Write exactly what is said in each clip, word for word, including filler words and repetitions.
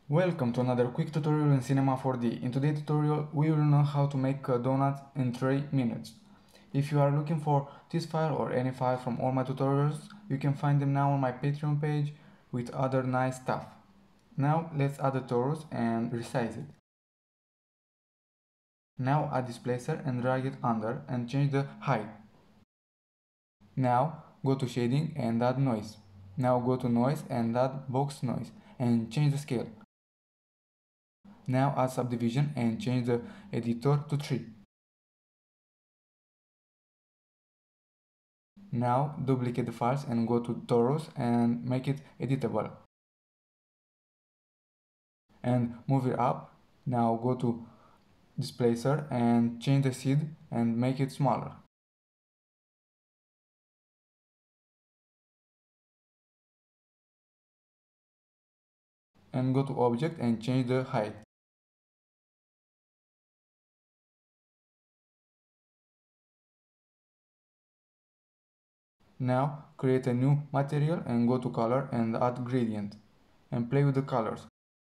Welcome to another quick tutorial in Cinema four D. In today's tutorial we will learn how to make a donut in three minutes. If you are looking for this file or any file from all my tutorials, you can find them now on my Patreon page with other nice stuff. Now let's add the torus and resize it. Now add displacer and drag it under and change the height. Now go to shading and add noise. Now go to noise and add box noise and change the scale. Now add subdivision and change the editor to three. Now duplicate the files and go to torus and make it editable. And move it up. Now go to displacer and change the seed and make it smaller. And go to object and change the height. Now create a new material and go to color and add gradient and play with the colors.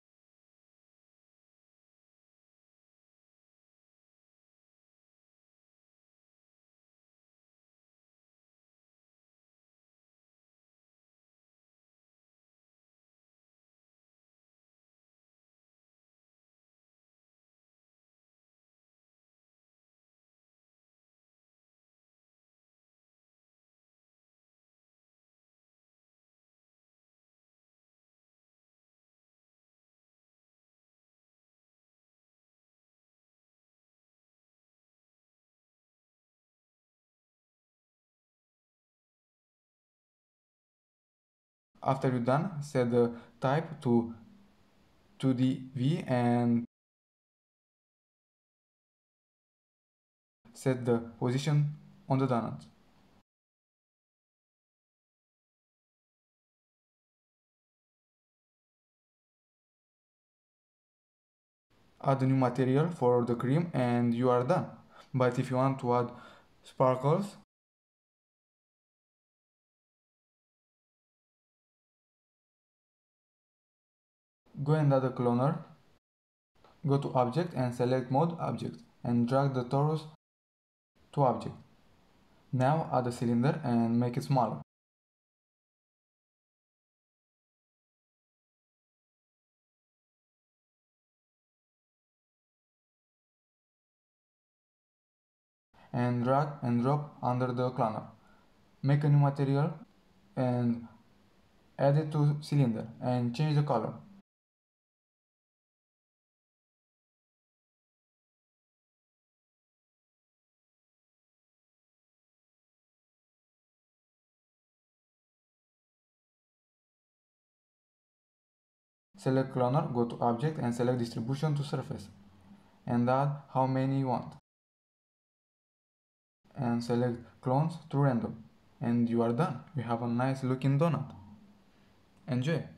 After you're done, set the type to two D V and set the position on the donut. Add a new material for the cream and you are done. But if you want to add sparkles, go and add a cloner. Go to object and select mode object and drag the torus to object. Now add a cylinder and make it smaller. And drag and drop under the cloner. Make a new material and add it to cylinder and change the color. Select cloner, go to object and select distribution to surface and add how many you want. And select clones to random. And you are done. You have a nice looking donut. Enjoy!